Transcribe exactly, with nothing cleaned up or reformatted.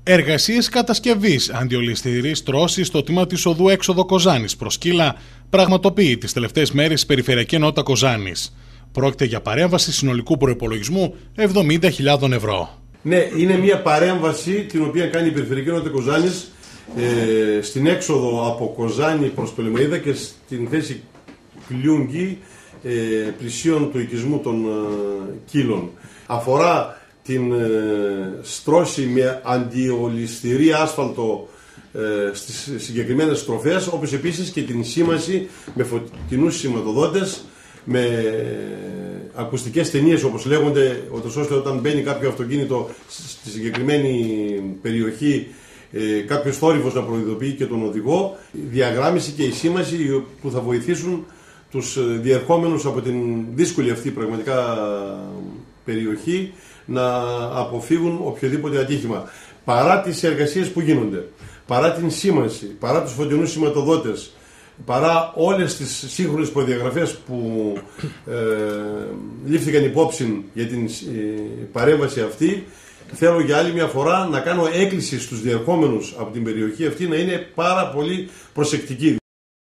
Εργασίες κατασκευής αντιολισθηρής τρώσης στο τμήμα της οδού έξοδο Κοζάνης προς Κύλα πραγματοποιεί τις τελευταίες μέρες η Περιφερειακή Ενότητα Κοζάνης. Πρόκειται για παρέμβαση συνολικού προϋπολογισμού εβδομήντα χιλιάδες ευρώ. Ναι, είναι μια παρέμβαση την οποία κάνει η Περιφερειακή Ενότητα Κοζάνης ε, στην έξοδο από Κοζάνη προς Πτολεμαΐδα και στην θέση Κλιούγκη ε, πλησίων του οικισμού των ε, Κύλων. Αφορά την ε, στρώση με αντιολισθηρή άσφαλτο ε, στις συγκεκριμένες στροφές, όπως επίσης και την σήμανση με φωτεινούς σηματοδότες, με ακουστικές ταινίες όπως λέγονται, ώστε όταν μπαίνει κάποιο αυτοκίνητο στη συγκεκριμένη περιοχή ε, κάποιος θόρυβος να προειδοποιεί και τον οδηγό, διαγράμμιση και η σήμανση που θα βοηθήσουν τους διερχόμενους από την δύσκολη αυτή πραγματικά περιοχή να αποφύγουν οποιοδήποτε ατύχημα. Παρά τις εργασίες που γίνονται, παρά την σήμανση, παρά τους φωτεινούς σηματοδότες, παρά όλες τις σύγχρονες προδιαγραφές που ε, λήφθηκαν υπόψη για την ε, παρέμβαση αυτή, θέλω για άλλη μια φορά να κάνω έκκληση στους διερχόμενους από την περιοχή αυτή να είναι πάρα πολύ προσεκτικοί.